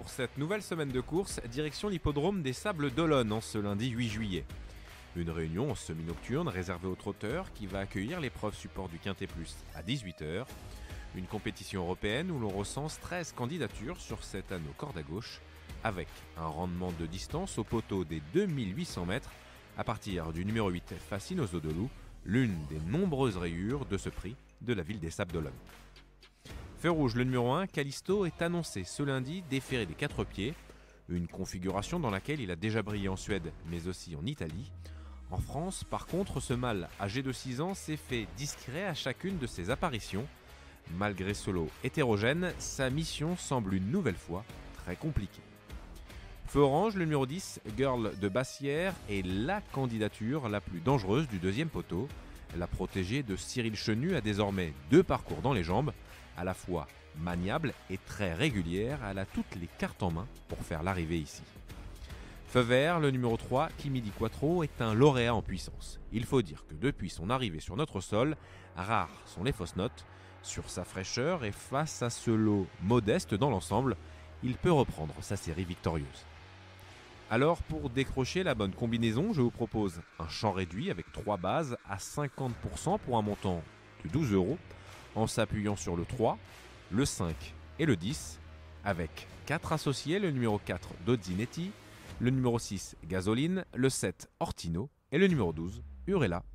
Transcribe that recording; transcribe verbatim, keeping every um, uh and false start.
Pour cette nouvelle semaine de course, direction l'hippodrome des Sables d'Olonne en ce lundi huit juillet. Une réunion en semi-nocturne réservée aux trotteurs qui va accueillir l'épreuve support du Quintet Plus à dix-huit heures. Une compétition européenne où l'on recense treize candidatures sur cet anneau corde à gauche, avec un rendement de distance au poteau des deux mille huit cents mètres à partir du numéro huit Fascinoso de Loup, l'une des nombreuses rayures de ce prix de la ville des Sables d'Olonne. Feu rouge, le numéro un, Callisto, est annoncé ce lundi déféré des quatre pieds, une configuration dans laquelle il a déjà brillé en Suède mais aussi en Italie. En France, par contre, ce mâle âgé de six ans s'est fait discret à chacune de ses apparitions. Malgré ce lot hétérogène, sa mission semble une nouvelle fois très compliquée. Feu orange, le numéro dix, Girl de Bassière, est la candidature la plus dangereuse du deuxième poteau. La protégée de Cyril Chenu a désormais deux parcours dans les jambes, à la fois maniable et très régulière. Elle a toutes les cartes en main pour faire l'arrivée ici. Feu vert, le numéro trois, Kimi di Quattro, est un lauréat en puissance. Il faut dire que depuis son arrivée sur notre sol, rares sont les fausses notes. Sur sa fraîcheur et face à ce lot modeste dans l'ensemble, il peut reprendre sa série victorieuse. Alors, pour décrocher la bonne combinaison, je vous propose un champ réduit avec trois bases à cinquante pour cent pour un montant de douze euros, en s'appuyant sur le trois, le cinq et le dix, avec quatre associés, le numéro quatre Dozzinetti, le numéro six Gasoline, le sept Ortino et le numéro douze Urella.